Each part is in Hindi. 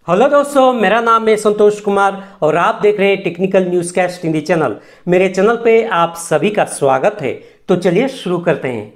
हेलो दोस्तों, मेरा नाम है संतोष कुमार और आप देख रहे हैं technical news cast Hindi channel. मेरे चैनल पे आप सभी का स्वागत है। तो चलिए शुरू करते हैं।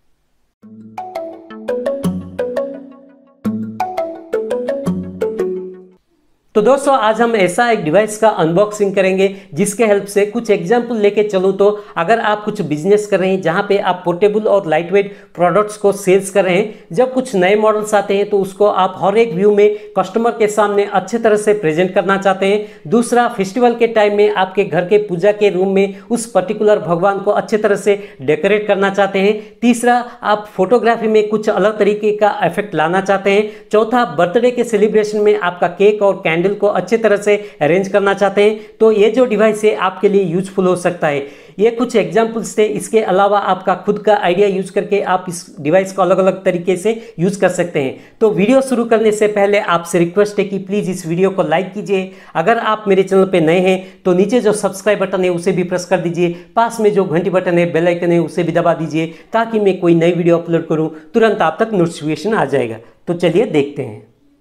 तो दोस्तों, आज हम ऐसा एक डिवाइस का अनबॉक्सिंग करेंगे जिसके हेल्प से कुछ एग्जाम्पल लेके चलूँ तो अगर आप कुछ बिजनेस कर रहे हैं जहां पे आप पोर्टेबल और लाइटवेट प्रोडक्ट्स को सेल्स कर रहे हैं, जब कुछ नए मॉडल्स आते हैं तो उसको आप हर एक व्यू में कस्टमर के सामने अच्छे तरह से प्रेजेंट करना चाहते हैं। दूसरा, फेस्टिवल के टाइम में आपके घर के पूजा के रूम में उस पर्टिकुलर भगवान को अच्छे तरह से डेकोरेट करना चाहते हैं। तीसरा, आप फोटोग्राफी में कुछ अलग तरीके का इफेक्ट लाना चाहते हैं। चौथा, बर्थडे के सेलिब्रेशन में आपका केक और कैंडल को अच्छे तरह से अरेंज करना चाहते हैं तो ये जो डिवाइस है आपके लिए यूजफुल हो सकता है। ये कुछ एग्जांपल्स थे। इसके अलावा आपका खुद का आइडिया यूज करके आप इस डिवाइस को अलग अलग तरीके से यूज कर सकते हैं। तो वीडियो शुरू करने से पहले आपसे रिक्वेस्ट है कि प्लीज इस वीडियो को लाइक कीजिए। अगर आप मेरे चैनल पे नए हैं तो नीचे जो सब्सक्राइब बटन है उसे भी प्रेस कर दीजिए। पास में जो घंटी बटन है, बेल आइकन है, उसे भी दबा दीजिए ताकि मैं कोई नई वीडियो अपलोड करूं तुरंत आप तक नोटिफिकेशन आ जाएगा। तो चलिए देखते हैं।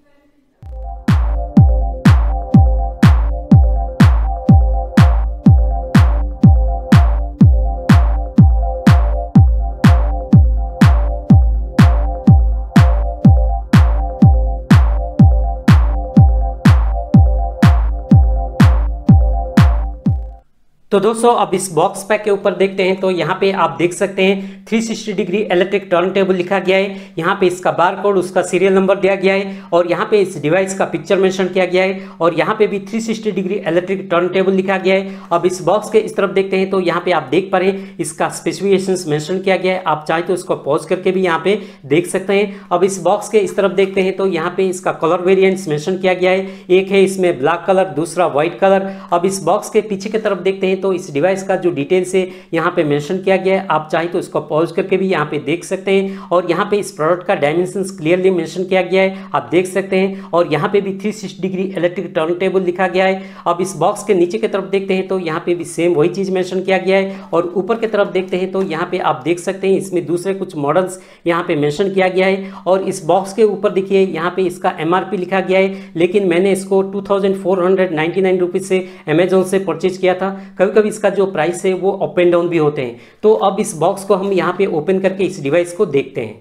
तो दोस्तों, अब इस बॉक्स पैक के ऊपर देखते हैं तो यहाँ पे आप देख सकते हैं 360 डिग्री इलेक्ट्रिक टर्न टेबल लिखा गया है। यहाँ पे इसका बार कोड, उसका सीरियल नंबर दिया गया है और यहाँ पे इस डिवाइस का पिक्चर मेंशन किया गया है और यहाँ पे भी 360 डिग्री इलेक्ट्रिक टर्न टेबल लिखा गया है। अब इस बॉक्स के इस तरफ देखते हैं तो यहाँ पे आप देख पा रहे हैं इसका स्पेसिफिकेशंस मेंशन किया गया है। आप चाहे तो इसको पॉज करके भी यहाँ पे देख सकते हैं। अब इस बॉक्स के इस तरफ देखते हैं तो यहाँ पे इसका कलर वेरिएंट्स मेंशन किया गया है। एक है इसमें ब्लैक कलर, दूसरा व्हाइट कलर। अब इस बॉक्स के पीछे की तरफ देखते हैं तो इस डिवाइस का जो डिटेल्स है यहाँ पे मेंशन किया गया है। आप चाहे तो इसको पॉज करके भी यहाँ पे देख सकते हैं और यहाँ पे इस प्रोडक्ट का डायमेंशंस क्लियरली मेंशन किया गया है, आप देख सकते हैं। और यहाँ पे भी 360 डिग्री इलेक्ट्रिक टर्न टेबल लिखा गया है। अब इस बॉक्स के नीचे की तरफ देखते हैं तो यहाँ पे भी सेम वही चीज मेंशन किया गया है और ऊपर की तरफ देखते हैं तो यहाँ पे आप देख सकते हैं इसमें दूसरे कुछ मॉडल्स यहाँ पे मेंशन किया गया है। और इस बॉक्स के ऊपर देखिए यहाँ पे इसका MRP लिखा गया है, लेकिन मैंने इसको 2499 रुपीज से अमेजोन से परचेज किया था। कभी कभी इसका जो प्राइस है वो अप एंड डाउन भी होते हैं। तो अब इस बॉक्स को हम यहाँ पे ओपन करके इस डिवाइस को देखते हैं।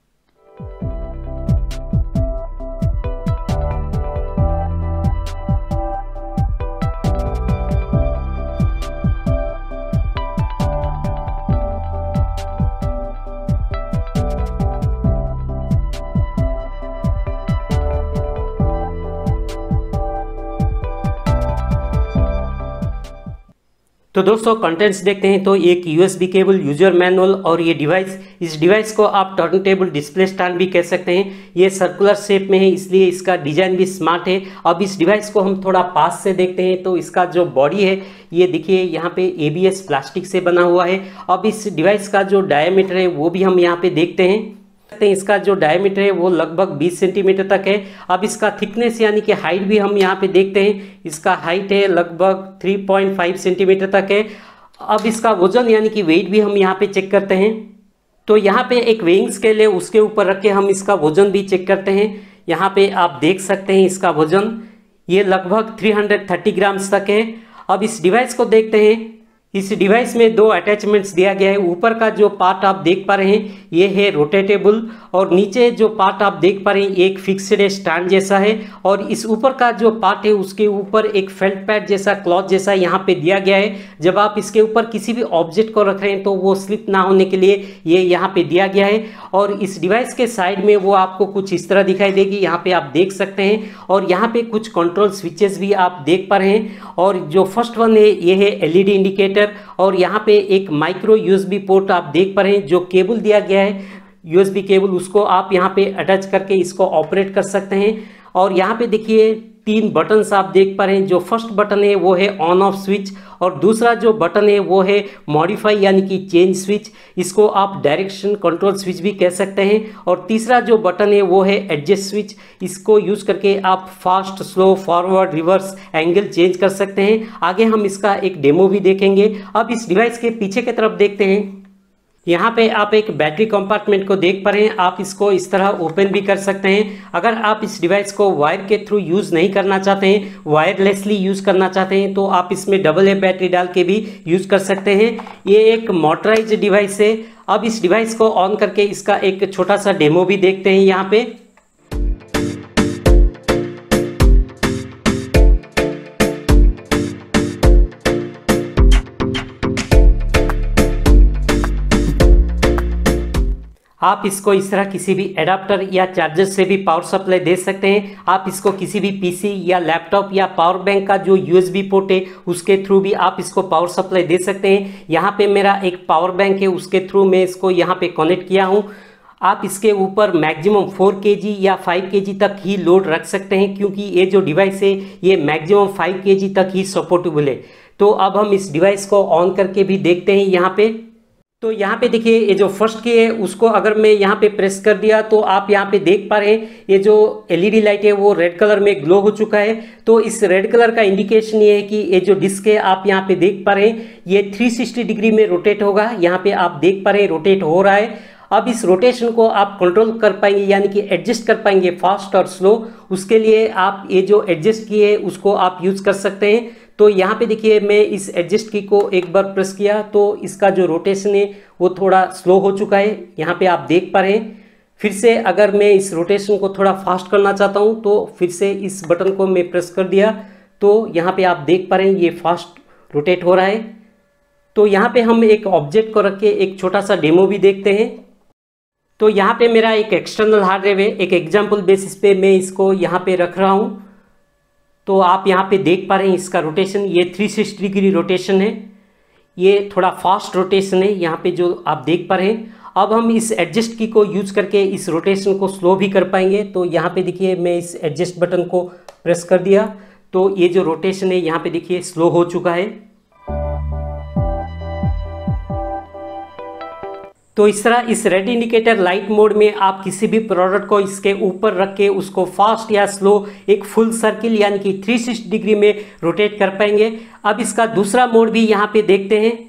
तो दोस्तों, कंटेंट्स देखते हैं तो एक USB केबल, यूजर मैनुअल और ये डिवाइस। इस डिवाइस को आप टर्न टेबल डिस्प्ले स्टैंड भी कह सकते हैं। ये सर्कुलर शेप में है इसलिए इसका डिजाइन भी स्मार्ट है। अब इस डिवाइस को हम थोड़ा पास से देखते हैं तो इसका जो बॉडी है ये देखिए यहाँ पे ABS प्लास्टिक से बना हुआ है। अब इस डिवाइस का जो डायमीटर है वो भी हम यहाँ पे देखते हैं। इसका जो डायमीटर है वो लगभग 20 सेंटीमीटर तक है। अब इसका थिकनेस यानी कि हाइट भी हम यहाँ पे देखते हैं। इसका हाइट है लगभग 3.5 सेंटीमीटर तक है। अब इसका वजन यानी कि वेट भी हम यहाँ पे चेक करते हैं। तो यहाँ पे एक वेइंग स्केल है, उसके ऊपर रख के हम इसका वजन भी चेक करते हैं। यहाँ पे आप देख सकते हैं इसका वजन ये लगभग 330 ग्राम्स तक है। अब इस डिवाइस को देखते हैं। इस डिवाइस में दो अटैचमेंट्स दिया गया है। ऊपर का जो पार्ट आप देख पा रहे हैं ये है रोटेटेबल और नीचे जो पार्ट आप देख पा रहे हैं एक फिक्स्ड स्टैंड जैसा है और इस ऊपर का जो पार्ट है उसके ऊपर एक फेल्ट पैड जैसा, क्लॉथ जैसा यहाँ पे दिया गया है। जब आप इसके ऊपर किसी भी ऑब्जेक्ट को रख रहे हैं तो वो स्लिप ना होने के लिए ये यहाँ पे दिया गया है। और इस डिवाइस के साइड में वो आपको कुछ इस तरह दिखाई देगी, यहाँ पे आप देख सकते हैं। और यहाँ पे कुछ कंट्रोल स्विचेस भी आप देख पा रहे हैं और जो फर्स्ट वन है ये है LED इंडिकेटर और यहाँ पे एक माइक्रो USB पोर्ट आप देख पा रहे हैं। जो केबल दिया गया है USB केबल उसको आप यहाँ पे अटैच करके इसको ऑपरेट कर सकते हैं। और यहाँ पे देखिए 3 बटन्स आप देख पा रहे हैं। जो फर्स्ट बटन है वो है ऑन ऑफ स्विच और दूसरा जो बटन है वो है मॉडिफाई यानी कि चेंज स्विच। इसको आप डायरेक्शन कंट्रोल स्विच भी कह सकते हैं। और तीसरा जो बटन है वो है एडजस्ट स्विच। इसको यूज करके आप fast, slow, forward, reverse angle change कर सकते हैं। आगे हम इसका एक डेमो भी देखेंगे। अब इस डिवाइस के पीछे की तरफ देखते हैं यहाँ पे आप एक बैटरी कंपार्टमेंट को देख पा रहे हैं। आप इसको इस तरह ओपन भी कर सकते हैं। अगर आप इस डिवाइस को वायर के थ्रू यूज़ नहीं करना चाहते हैं, वायरलेसली यूज़ करना चाहते हैं, तो आप इसमें डबल ए बैटरी डाल के भी यूज़ कर सकते हैं। ये एक मोटराइज डिवाइस है। अब इस डिवाइस को ऑन करके इसका एक छोटा सा डेमो भी देखते हैं यहाँ पे। आप इसको इस तरह किसी भी एडाप्टर या चार्जर से भी पावर सप्लाई दे सकते हैं। आप इसको किसी भी पीसी या लैपटॉप या पावर बैंक का जो यूएसबी पोर्ट है उसके थ्रू भी आप इसको पावर सप्लाई दे सकते हैं। यहाँ पे मेरा एक पावर बैंक है, उसके थ्रू मैं इसको यहाँ पे कनेक्ट किया हूँ। आप इसके ऊपर मैक्सिमम 4 kg या 5 kg तक ही लोड रख सकते हैं, क्योंकि ये जो डिवाइस है ये मैक्सिमम 5 kg तक ही सपोर्टेबल है। तो अब हम इस डिवाइस को ऑन करके भी देखते हैं यहाँ पे। तो यहाँ पे देखिए, ये जो फर्स्ट की है उसको अगर मैं यहाँ पे प्रेस कर दिया तो आप यहाँ पे देख पा रहे हैं ये जो एलईडी लाइट है वो रेड कलर में ग्लो हो चुका है। तो इस रेड कलर का इंडिकेशन ये है कि ये जो डिस्क है आप यहाँ पे देख पा रहे हैं ये 360 डिग्री में रोटेट होगा। यहाँ पे आप देख पा रहे हैं रोटेट हो रहा है। अब इस रोटेशन को आप कंट्रोल कर पाएंगे, यानी कि एडजस्ट कर पाएंगे फास्ट और स्लो। उसके लिए आप ये जो एडजस्ट की है उसको आप यूज कर सकते हैं। तो यहाँ पे देखिए, मैं इस एडजस्ट की को एक बार प्रेस किया तो इसका जो रोटेशन है वो थोड़ा स्लो हो चुका है, यहाँ पे आप देख पा रहे हैं। फिर से अगर मैं इस रोटेशन को थोड़ा फास्ट करना चाहता हूँ तो फिर से इस बटन को मैं प्रेस कर दिया तो यहाँ पे आप देख पा रहे हैं ये फास्ट रोटेट हो रहा है। तो यहाँ पे हम एक ऑब्जेक्ट को रख के एक छोटा सा डेमो भी देखते हैं। तो यहाँ पे मेरा एक एक्सटर्नल हार्ड ड्राइव है, एक एग्जाम्पल बेसिस पे मैं इसको यहाँ पे रख रहा हूँ। तो आप यहाँ पे देख पा रहे हैं इसका रोटेशन, ये 360 डिग्री रोटेशन है, ये थोड़ा फास्ट रोटेशन है यहाँ पे जो आप देख पा रहे हैं। अब हम इस एडजस्ट की को यूज करके इस रोटेशन को स्लो भी कर पाएंगे। तो यहाँ पे देखिए, मैं इस एडजस्ट बटन को प्रेस कर दिया तो ये जो रोटेशन है यहाँ पे देखिए स्लो हो चुका है। तो इस तरह इस रेड इंडिकेटर लाइट मोड में आप किसी भी प्रोडक्ट को इसके ऊपर रख के उसको फास्ट या स्लो एक फुल सर्किल यानी कि 360 डिग्री में रोटेट कर पाएंगे। अब इसका दूसरा मोड भी यहाँ पे देखते हैं।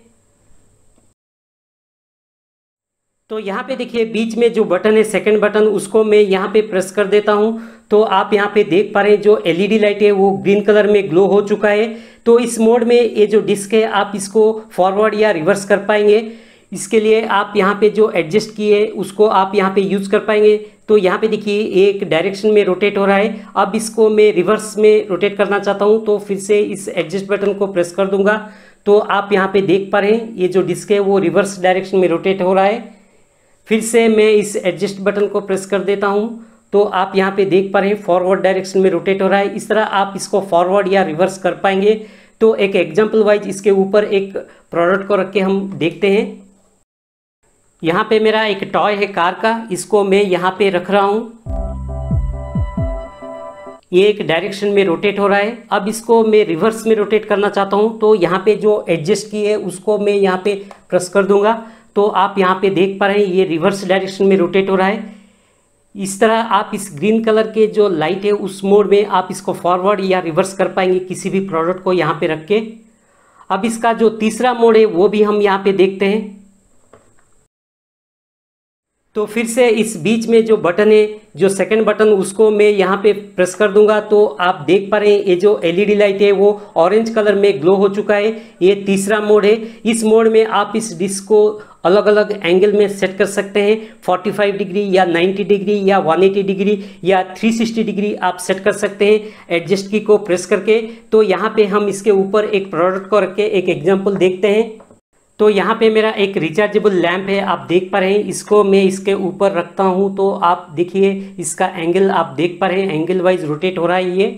तो यहाँ पे देखिए, बीच में जो बटन है सेकंड बटन, उसको मैं यहाँ पे प्रेस कर देता हूँ तो आप यहाँ पे देख पा रहे हैं जो एलईडी लाइट है वो ग्रीन कलर में ग्लो हो चुका है। तो इस मोड में ये जो डिस्क है आप इसको फॉरवर्ड या रिवर्स कर पाएंगे। इसके लिए आप यहाँ पे जो एडजस्ट किए उसको आप यहाँ पे यूज कर पाएंगे। तो यहाँ पे देखिए एक डायरेक्शन में रोटेट हो रहा है। अब इसको मैं रिवर्स में रोटेट करना चाहता हूँ तो फिर से इस एडजस्ट बटन को प्रेस कर दूंगा तो आप यहाँ पे देख पा रहे हैं ये जो डिस्क है वो रिवर्स डायरेक्शन में रोटेट हो रहा है। फिर से मैं इस एडजस्ट बटन को प्रेस कर देता हूँ तो आप यहाँ पे देख पा रहे हैं फॉरवर्ड डायरेक्शन में रोटेट हो रहा है। इस तरह आप इसको फॉरवर्ड या रिवर्स कर पाएंगे। तो एक एग्जाम्पल वाइज इसके ऊपर एक प्रोडक्ट को रख के हम देखते हैं। यहाँ पे मेरा एक टॉय है कार का, इसको मैं यहाँ पे रख रहा हूँ। ये एक डायरेक्शन में रोटेट हो रहा है। अब इसको मैं रिवर्स में रोटेट करना चाहता हूँ तो यहाँ पे जो एडजस्ट की है उसको मैं यहाँ पे प्रेस कर दूंगा तो आप यहाँ पे देख पा रहे हैं ये रिवर्स डायरेक्शन में रोटेट हो रहा है। इस तरह आप इस ग्रीन कलर के जो लाइट है उस मोड में आप इसको फॉरवर्ड या रिवर्स कर पाएंगे किसी भी प्रोडक्ट को यहाँ पे रख के। अब इसका जो तीसरा मोड है वो भी हम यहाँ पे देखते हैं। तो फिर से इस बीच में जो बटन है जो सेकंड बटन उसको मैं यहाँ पे प्रेस कर दूंगा तो आप देख पा रहे हैं ये जो एलईडी लाइट है वो ऑरेंज कलर में ग्लो हो चुका है। ये तीसरा मोड है। इस मोड में आप इस डिस्क को अलग अलग एंगल में सेट कर सकते हैं, 45 डिग्री या 90 डिग्री या 180 डिग्री या 360 डिग्री आप सेट कर सकते हैं एडजस्ट की को प्रेस करके। तो यहाँ पे हम इसके ऊपर एक प्रोडक्ट को रख के एक एग्जाम्पल देखते हैं। तो यहाँ पे मेरा एक रिचार्जेबल लैंप है, आप देख पा रहे हैं। इसको मैं इसके ऊपर रखता हूँ तो आप देखिए इसका एंगल आप देख पा रहे हैं, एंगल वाइज रोटेट हो रहा है ये।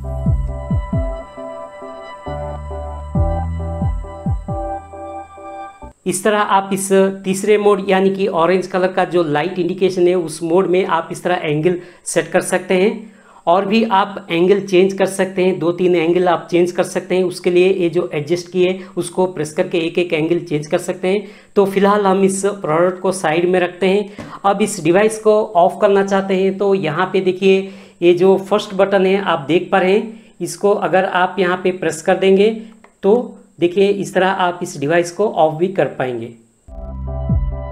इस तरह आप इस तीसरे मोड यानी कि ऑरेंज कलर का जो लाइट इंडिकेशन है उस मोड में आप इस तरह एंगल सेट कर सकते हैं। और भी आप एंगल चेंज कर सकते हैं, 2-3 एंगल आप चेंज कर सकते हैं। उसके लिए ये जो एडजस्ट की है उसको प्रेस करके एक एक एंगल चेंज कर सकते हैं। तो फिलहाल हम इस प्रोडक्ट को साइड में रखते हैं। अब इस डिवाइस को ऑफ करना चाहते हैं तो यहाँ पे देखिए ये जो फर्स्ट बटन है आप देख पा रहे हैं, इसको अगर आप यहाँ पे प्रेस कर देंगे तो देखिए इस तरह आप इस डिवाइस को ऑफ भी कर पाएंगे।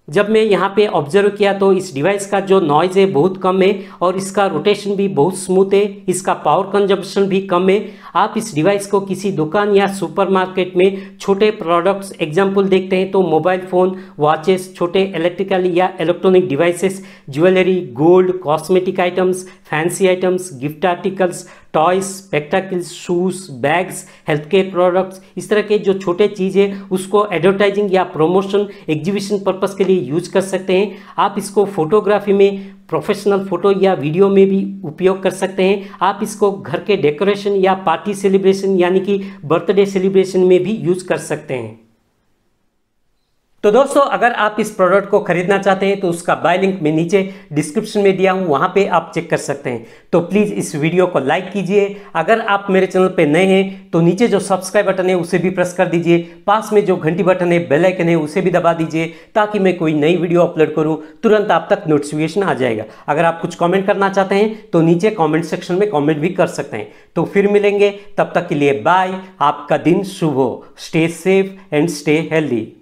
जब मैं यहाँ पे ऑब्जर्व किया तो इस डिवाइस का जो नॉइज है बहुत कम है और इसका रोटेशन भी बहुत स्मूथ है, इसका पावर कंजम्पशन भी कम है। आप इस डिवाइस को किसी दुकान या सुपरमार्केट में छोटे प्रोडक्ट्स एग्जांपल देखते हैं तो मोबाइल फ़ोन, वॉचेस, छोटे इलेक्ट्रिकल या electronic devices, jewellery, gold, cosmetic items, fancy items, gift articles, toys, spectacles, shoes, bags, health care products, इस तरह के जो छोटे चीज़ें उसको एडवर्टाइजिंग या प्रमोशन, एग्जीबिशन पर्पस के लिए यूज कर सकते हैं। आप इसको फोटोग्राफी में, प्रोफेशनल फोटो या वीडियो में भी उपयोग कर सकते हैं। आप इसको घर के डेकोरेशन या पार्टी सेलिब्रेशन यानी कि बर्थडे सेलिब्रेशन में भी यूज कर सकते हैं। तो दोस्तों, अगर आप इस प्रोडक्ट को खरीदना चाहते हैं तो उसका बाय लिंक मैं नीचे डिस्क्रिप्शन में दिया हूं, वहां पे आप चेक कर सकते हैं। तो प्लीज़ इस वीडियो को लाइक कीजिए। अगर आप मेरे चैनल पे नए हैं तो नीचे जो सब्सक्राइब बटन है उसे भी प्रेस कर दीजिए। पास में जो घंटी बटन है, बेल आइकन है, उसे भी दबा दीजिए ताकि मैं कोई नई वीडियो अपलोड करूँ तुरंत आप तक नोटिफिकेशन आ जाएगा। अगर आप कुछ कॉमेंट करना चाहते हैं तो नीचे कॉमेंट सेक्शन में कॉमेंट भी कर सकते हैं। तो फिर मिलेंगे, तब तक के लिए बाय। आपका दिन शुभ हो। Stay safe and stay healthy.